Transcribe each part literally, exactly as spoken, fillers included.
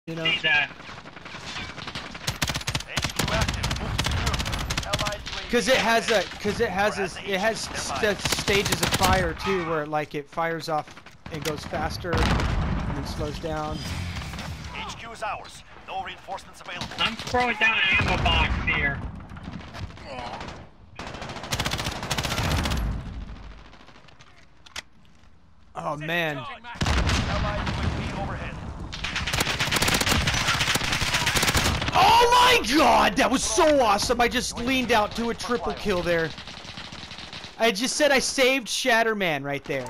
You know. Because it has a, because it has a, it has st stages of fire too, where like it fires off and goes faster and then slows down. H Q is ours. No reinforcements available. I'm throwing down an ammo box here. Oh man. Oh my god, that was so awesome. I just leaned out to a triple kill there. I just said I saved Shatterman right there.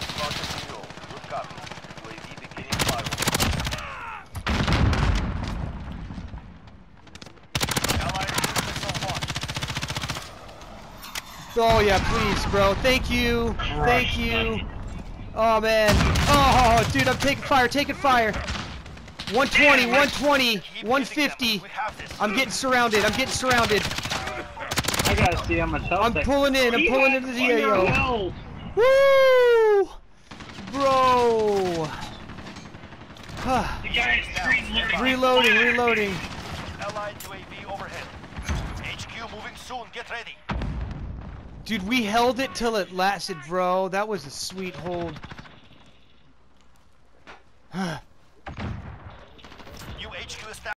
Oh yeah, please, bro. Thank you. Thank you. Oh man. Oh, dude, I'm taking fire, taking fire. one twenty, one twenty, one fifty. I'm getting surrounded. I'm getting surrounded. I gotta see how much health. I'm pulling in. I'm pulling into the A O. Woo! Bro. Reloading, reloading. Allied U A V overhead. H Q moving soon. Get ready. Dude, we held it till it lasted, bro. That was a sweet hold.